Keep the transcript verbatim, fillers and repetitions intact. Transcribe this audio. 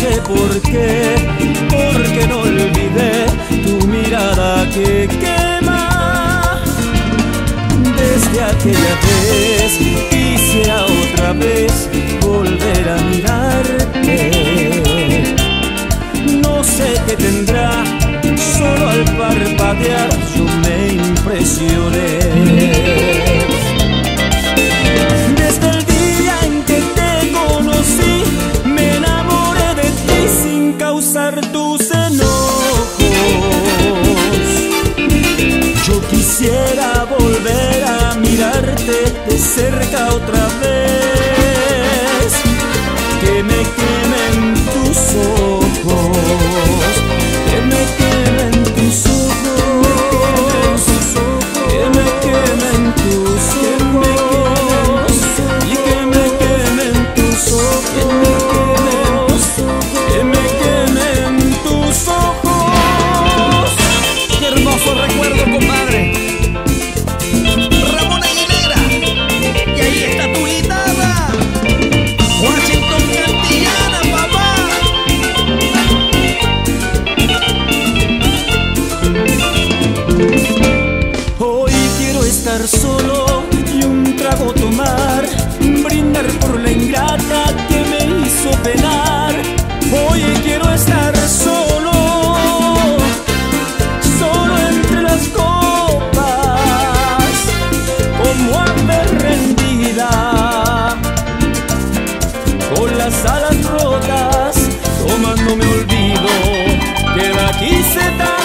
sé por qué, porque no olvidé tu mirada que quema. Desde aquella vez quise a otra vez volver a mirarte. No sé qué tendrá, solo al parpadear yo me impresioné. Desde el día en que te conocí, me enamoré de ti sin causar tus enojos. Yo quisiera volver a mirarte de cerca otra vez, que me quemen tus ojos, que me quemen tus ojos, que me quemen tus ojos, y que me quemen tus ojos, que me quemen tus ojos. Qué hermoso recuerdo, compadre. Ramón Aguilera, y ahí está tu guitarra. Washington Cantillana, papá. Hoy quiero estar solo y un trago tomar, brindar por la ingrata que me hizo penar. Hoy quiero estar solo, solo entre las copas, como ave rendida, con las alas rotas, tomando me olvido que la quise tanto.